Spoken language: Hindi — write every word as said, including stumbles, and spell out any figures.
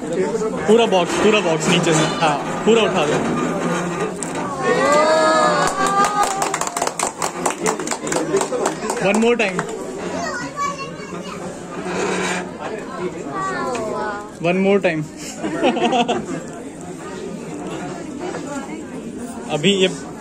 पूरा बॉक्स पूरा बॉक्स नीचे से, हाँ पूरा उठा दो। One more time, one more time. अभी ये